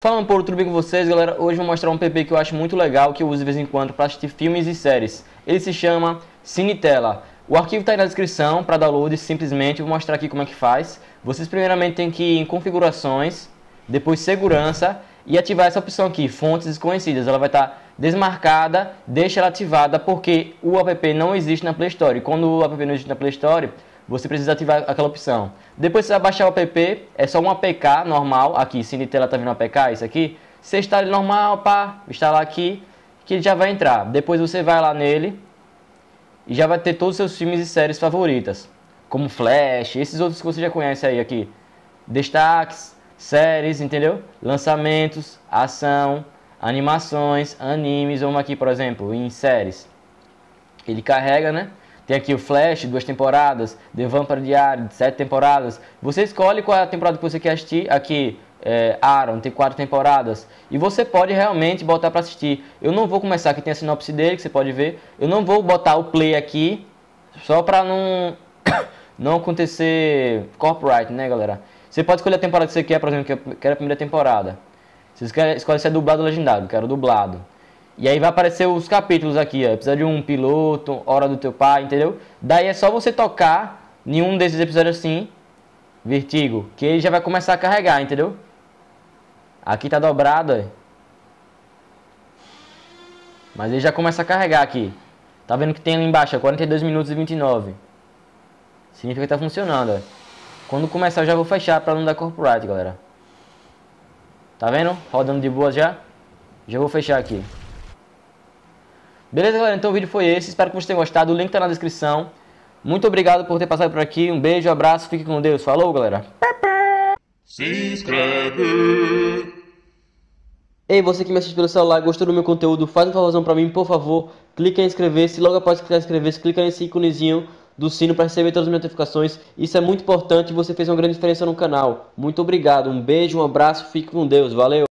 Falando por tudo bem com vocês, galera, hoje eu vou mostrar um app que eu acho muito legal, que eu uso de vez em quando para assistir filmes e séries. Ele se chama Cinetela. O arquivo está aí na descrição para download, simplesmente eu vou mostrar aqui como é que faz. Vocês primeiramente tem que ir em configurações, depois segurança e ativar essa opção aqui, fontes desconhecidas. Ela vai estar desmarcada, deixa ela ativada porque o app não existe na Play Store. E quando o app não existe na Play Store, você precisa ativar aquela opção. Depois você vai baixar o app, é só um APK normal, aqui, Cinetela tá vindo APK, isso aqui. Você instala ele normal, pá, instalar aqui, que ele já vai entrar. Depois você vai lá nele e já vai ter todos os seus filmes e séries favoritas, como Flash, esses outros que você já conhece aí aqui. Destaques, séries, entendeu? Lançamentos, ação, animações, animes, vamos aqui, por exemplo, em séries. Ele carrega, né? Tem aqui o Flash, 2 temporadas, The Vampire Diaries, 7 temporadas. Você escolhe qual é a temporada que você quer assistir. Aqui, Aaron, tem 4 temporadas. E você pode realmente botar para assistir. Eu não vou começar, aqui tem a sinopse dele, que você pode ver. Eu não vou botar o play aqui, só para não acontecer copyright, né, galera? Você pode escolher a temporada que você quer, por exemplo, que eu quero a primeira temporada. Você escolhe se é dublado ou legendado, quero dublado. E aí vai aparecer os capítulos aqui, ó. Episódio 1, piloto, hora do teu pai, entendeu? Daí é só você tocar em um desses episódios assim, Vertigo, que ele já vai começar a carregar, entendeu? Aqui tá dobrado, ó. Mas ele já começa a carregar aqui. Tá vendo que tem ali embaixo, ó, 42 minutos e 29. Significa que tá funcionando, ó. Quando começar eu já vou fechar pra não dar copyright, galera. Tá vendo? Rodando de boa já. Já vou fechar aqui. Beleza, galera? Então o vídeo foi esse. Espero que vocês tenham gostado. O link tá na descrição. Muito obrigado por ter passado por aqui. Um beijo, abraço, fique com Deus. Falou, galera. Se inscreve. Ei, você que me assiste pelo celular, gostou do meu conteúdo, faz um favorzão pra mim, por favor. Clica em inscrever-se. Logo após clicar em inscrever-se, clica nesse íconezinho do sino para receber todas as minhas notificações. Isso é muito importante e você fez uma grande diferença no canal. Muito obrigado. Um beijo, um abraço, fique com Deus. Valeu.